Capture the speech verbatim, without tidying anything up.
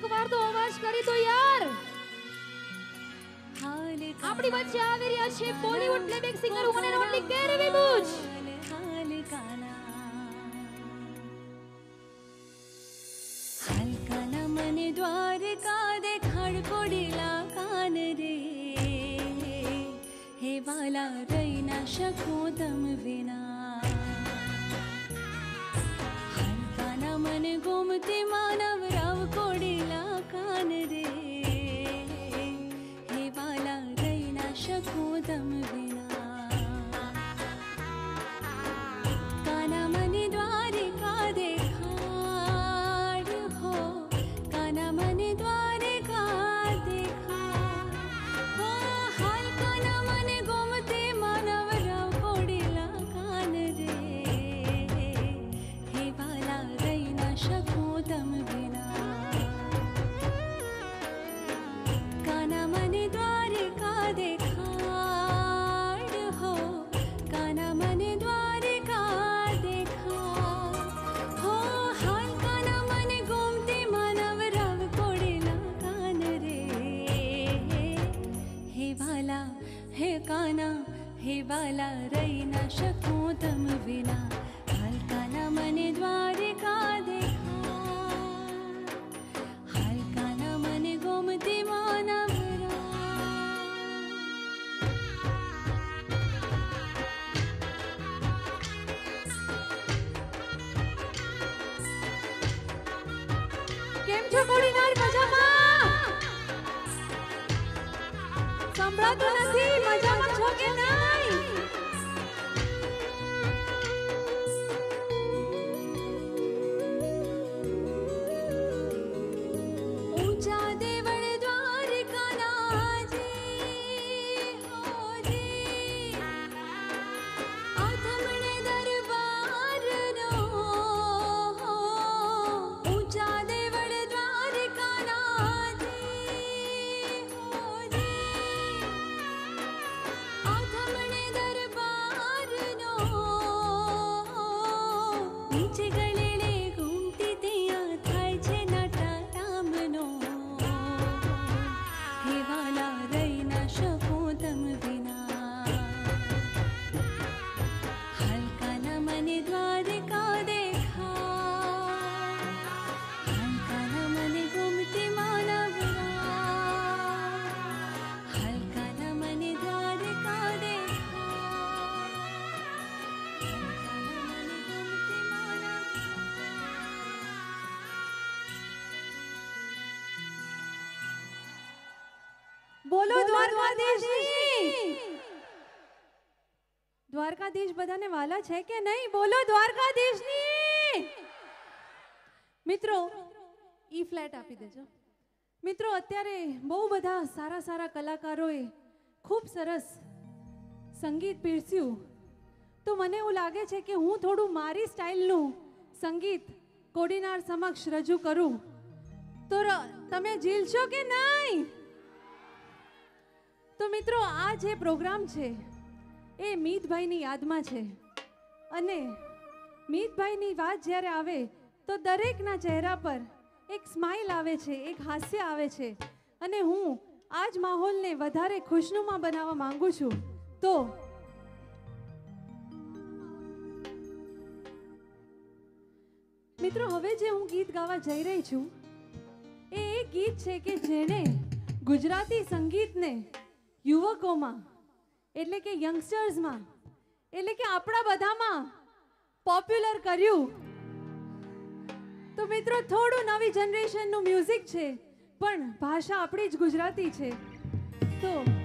એક વાર તો અવાજ કરી દો યાર. આપણી વચ્ચે આવી રહ્યા છે Bollywood playback singer one and only Kairavi Buch. હલકાના મને દ્વારકા દેખાડ કોડીલા કાન રે હે વાલા રહી ના શકું તમ વિના હલકાના મને ગોમતી માનવ રાવ કોડીલા કાન રે હે વાલા રહી ના શકું તમ વિના કાના મને દ્વારકા દેખાડ હો કાના મને દ્વારકા દેખાડ હો હાલ કાના મને ગોમતી માનવ રાવ કોડીલા કાન રે હે વાલા રહી ના શકું તમ વિના કાના મને દ્વારકા દેખાડ હો કાના મને દ્વારકા દેખાડ હો હાલ કાના મને ગોમતી માનવ રાવ કોડીલા કાન રે હે વાલા હે કાના હે વાલા રહી ના શકું તમ વિના હાલ કાના મને દ્વારકા દેખાડ હાલ કાના મને ગોમતી માનવ કેમ છો કોડીનાર? મજામાં? સંભળાતું નથી. મજામાં છો કે નહીં? ઊંચા દેવળ દ્વારકાના જી હોજી આથમણે દરબારનો ઊંચા દેવળ દ્વારકાના જી હોજી આથમણે દરબારનો નીચે ગળેલે ઘૂમતી ત્યાં થાય છે નાટા રામનો હે વાલા રહી ના શકું તમ વિના હલકાના મને દ્વારકા દેખાડ હલકાના મને ગોમતી માનવ હલકાના મને દ્વારકા દેખાડ હલકાના મને ગોમતી માનવ બોલો દ્વારકાધીશની. દ્વારકાધીશ બધાને વાલા છે કે નહીં? બોલો દ્વારકાધીશની. મિત્રો ઈ ફ્લેટ આપી દેજો. મિત્રો અત્યારે બહુ બધા સારા સારા કલાકારોએ ખૂબ સરસ સંગીત પીરસ્યું, તો મને એવું લાગે છે કે હું થોડું મારી સ્ટાઇલનું સંગીત કોડીનાર સમક્ષ રજૂ કરું તો ર- તમે ઝીલશો કે નહીં? તો મિત્રો આ જે પ્રોગ્રામ છે એ મીતભાઈની યાદમાં છે, અને મીતભાઈની વાત જ્યારે આવે તો દરેકના ચહેરા પર એક સ્માઇલ આવે છે, એક હાસ્ય આવે છે, અને હું આ જ માહોલને વધારે ખુશનુમા બનાવવા માંગુ છું. તો મિત્રો હવે જે હું ગીત ગાવા જઈ રહી છું એ એક ગીત છે કે જેણે ગુજરાતી સંગીતને યુવકોમાં એટલે કે યંગસ્ટર્સમાં એટલે કે આપણા બધામાં પોપ્યુલર કર્યું. તો મિત્રો થોડું નવી જનરેશનનું મ્યુઝિક છે પણ ભાષા આપણી જ ગુજરાતી છે. તો